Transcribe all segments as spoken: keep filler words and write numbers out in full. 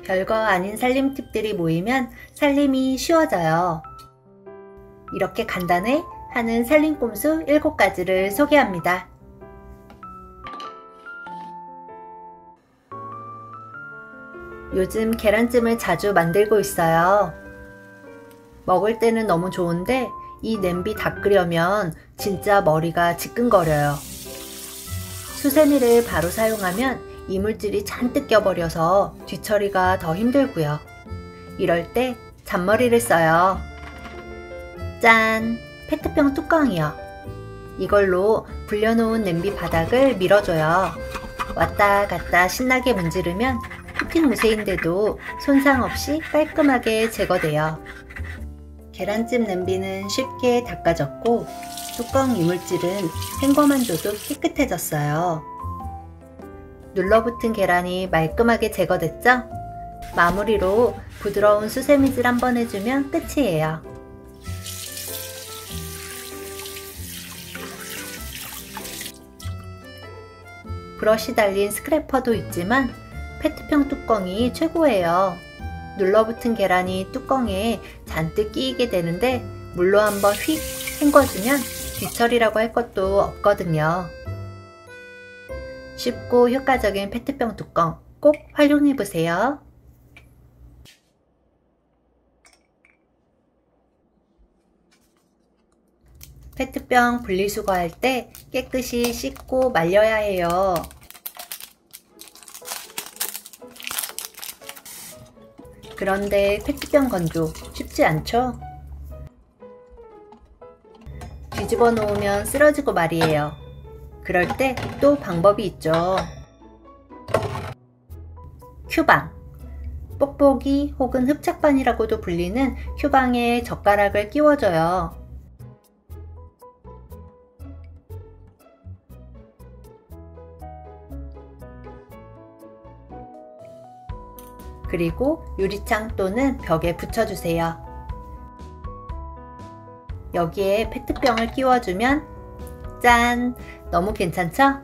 별거 아닌 살림 팁들이 모이면 살림이 쉬워져요. 이렇게 간단해 하는 살림 꼼수 일곱 가지를 소개합니다. 요즘 계란찜을 자주 만들고 있어요. 먹을 때는 너무 좋은데 이 냄비 닦으려면 진짜 머리가 지끈거려요. 수세미를 바로 사용하면 이물질이 잔뜩 껴버려서 뒤처리가 더 힘들고요. 이럴 때 잔머리를 써요. 짠! 페트병 뚜껑이요. 이걸로 불려놓은 냄비 바닥을 밀어줘요. 왔다 갔다 신나게 문지르면 코팅 무쇠인데도 손상 없이 깔끔하게 제거돼요. 계란찜 냄비는 쉽게 닦아졌고 뚜껑 이물질은 헹궈만 줘도 깨끗해졌어요. 눌러붙은 계란이 말끔하게 제거됐죠? 마무리로 부드러운 수세미질 한번 해주면 끝이에요. 브러쉬 달린 스크래퍼도 있지만 페트병 뚜껑이 최고예요. 눌러붙은 계란이 뚜껑에 잔뜩 끼이게 되는데 물로 한번 휙 헹궈주면 뒤처리라고 할 것도 없거든요. 쉽고 효과적인 페트병 뚜껑 꼭 활용해보세요. 페트병 분리수거할 때 깨끗이 씻고 말려야 해요. 그런데 페트병 건조 쉽지 않죠? 뒤집어 놓으면 쓰러지고 말이에요. 그럴 때 또 방법이 있죠. 큐방, 뽁뽁이 혹은 흡착반이라고도 불리는 큐방에 젓가락을 끼워줘요. 그리고 유리창 또는 벽에 붙여주세요. 여기에 페트병을 끼워주면 짠! 너무 괜찮죠?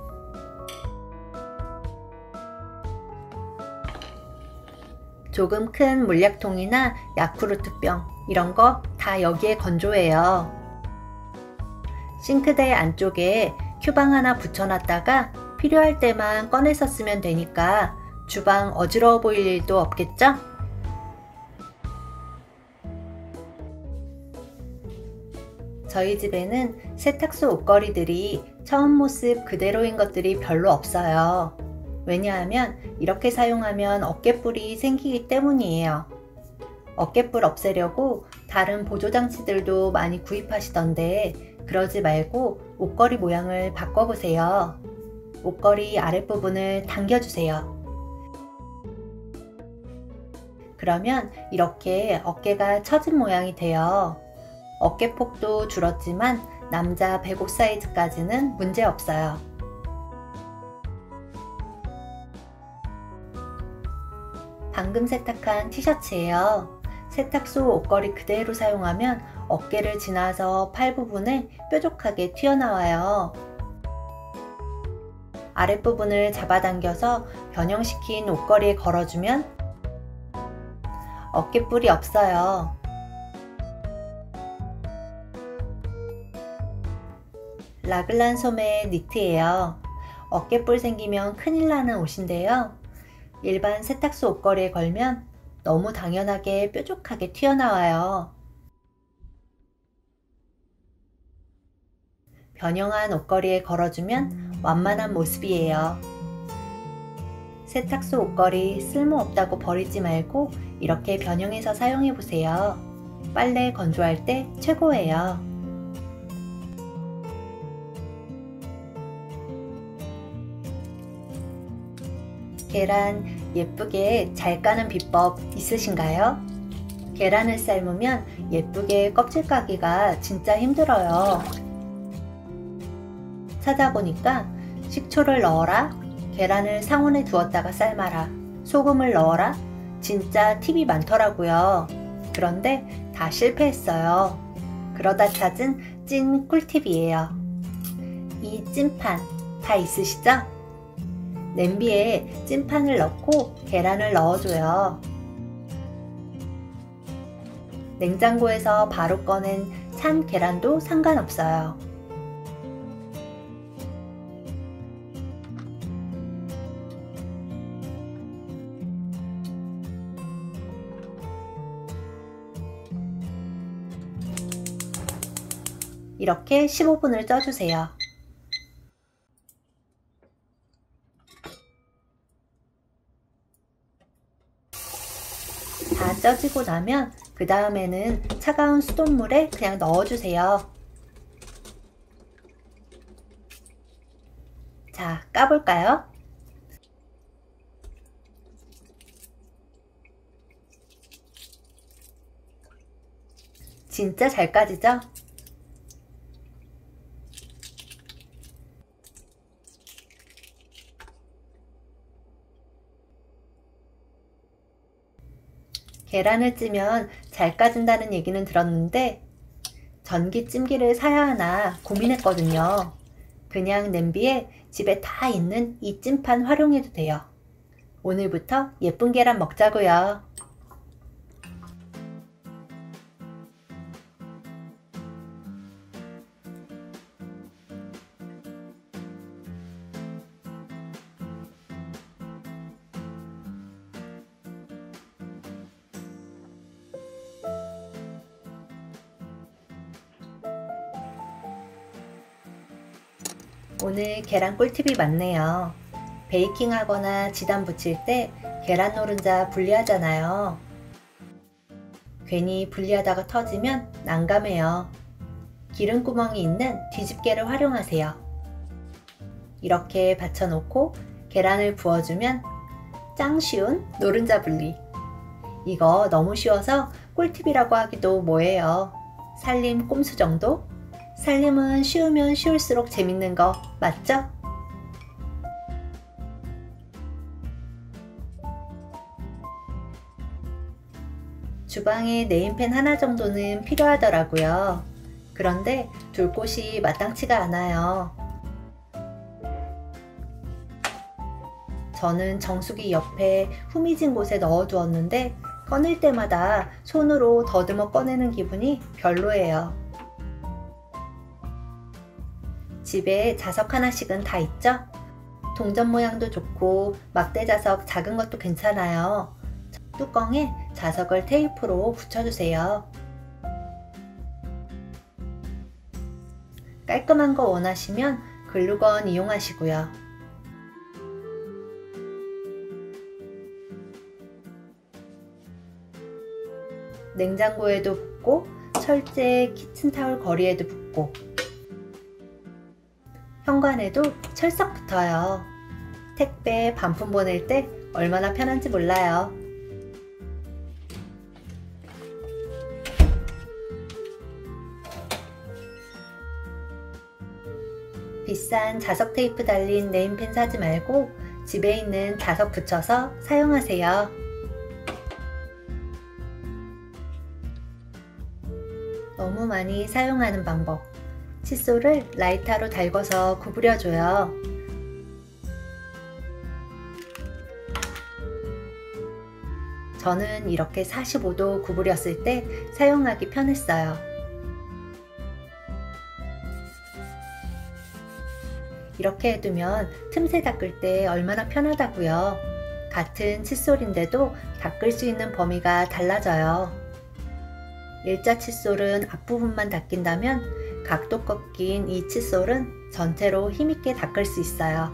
조금 큰 물약통이나 야쿠르트병 이런 거 다 여기에 건조해요. 싱크대 안쪽에 큐방 하나 붙여놨다가 필요할 때만 꺼내서 쓰면 되니까 주방 어지러워 보일 일도 없겠죠? 저희 집에는 세탁소 옷걸이들이 처음 모습 그대로인 것들이 별로 없어요. 왜냐하면 이렇게 사용하면 어깨뿔이 생기기 때문이에요. 어깨뿔 없애려고 다른 보조장치들도 많이 구입하시던데 그러지 말고 옷걸이 모양을 바꿔보세요. 옷걸이 아랫부분을 당겨주세요. 그러면 이렇게 어깨가 처진 모양이 돼요. 어깨폭도 줄었지만 남자 백옷 사이즈까지는 문제 없어요. 방금 세탁한 티셔츠예요. 세탁소 옷걸이 그대로 사용하면 어깨를 지나서 팔 부분에 뾰족하게 튀어나와요. 아랫부분을 잡아당겨서 변형시킨 옷걸이에 걸어주면 어깨뿔이 없어요. 라글란 소매 니트예요. 어깨뿔 생기면 큰일 나는 옷인데요. 일반 세탁소 옷걸이에 걸면 너무 당연하게 뾰족하게 튀어나와요. 변형한 옷걸이에 걸어주면 완만한 모습이에요. 세탁소 옷걸이 쓸모없다고 버리지 말고 이렇게 변형해서 사용해보세요. 빨래 건조할 때 최고예요. 계란 예쁘게 잘 까는 비법 있으신가요? 계란을 삶으면 예쁘게 껍질 까기가 진짜 힘들어요. 찾아보니까 식초를 넣어라, 계란을 상온에 두었다가 삶아라, 소금을 넣어라, 진짜 팁이 많더라고요. 그런데 다 실패했어요. 그러다 찾은 찐 꿀팁이에요. 이 찐판 다 있으시죠? 냄비에 찐판을 넣고 계란을 넣어줘요. 냉장고에서 바로 꺼낸 찬 계란도 상관없어요. 이렇게 십오 분을 쪄주세요. 다 쪄지고 나면 그 다음에는 차가운 수돗물에 그냥 넣어주세요. 자, 까볼까요? 진짜 잘 까지죠? 계란을 찌면 잘 까진다는 얘기는 들었는데 전기 찜기를 사야 하나 고민했거든요. 그냥 냄비에 집에 다 있는 이 찜판 활용해도 돼요. 오늘부터 예쁜 계란 먹자고요. 오늘 계란 꿀팁이 많네요. 베이킹 하거나 지단 붙일 때 계란 노른자 분리하잖아요. 괜히 분리하다가 터지면 난감해요. 기름구멍이 있는 뒤집개를 활용하세요. 이렇게 받쳐놓고 계란을 부어주면 짱 쉬운 노른자 분리. 이거 너무 쉬워서 꿀팁이라고 하기도 뭐해요. 살림 꼼수 정도? 살림은 쉬우면 쉬울수록 재밌는 거 맞죠? 주방에 네임펜 하나 정도는 필요하더라고요. 그런데 둘 곳이 마땅치가 않아요. 저는 정수기 옆에 후미진 곳에 넣어두었는데 꺼낼 때마다 손으로 더듬어 꺼내는 기분이 별로예요. 집에 자석 하나씩은 다 있죠? 동전 모양도 좋고 막대 자석 작은 것도 괜찮아요. 뚜껑에 자석을 테이프로 붙여주세요. 깔끔한 거 원하시면 글루건 이용하시고요. 냉장고에도 붙고 철제 키친타올 거리에도 붙고 현관에도 철석 붙어요. 택배 반품 보낼 때 얼마나 편한지 몰라요. 비싼 자석 테이프 달린 네임펜 사지 말고 집에 있는 자석 붙여서 사용하세요. 너무 많이 사용하는 방법. 칫솔을 라이터로 달궈서 구부려줘요. 저는 이렇게 사십오 도 구부렸을 때 사용하기 편했어요. 이렇게 해두면 틈새 닦을 때 얼마나 편하다고요. 같은 칫솔인데도 닦을 수 있는 범위가 달라져요. 일자 칫솔은 앞부분만 닦인다면 각도 꺾인 이 칫솔은 전체로 힘있게 닦을 수 있어요.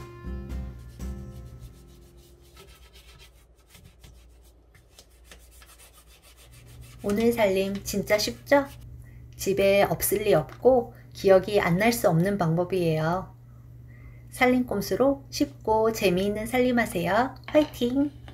오늘 살림 진짜 쉽죠? 집에 없을 리 없고 기억이 안 날 수 없는 방법이에요. 살림꼼수로 쉽고 재미있는 살림하세요. 화이팅!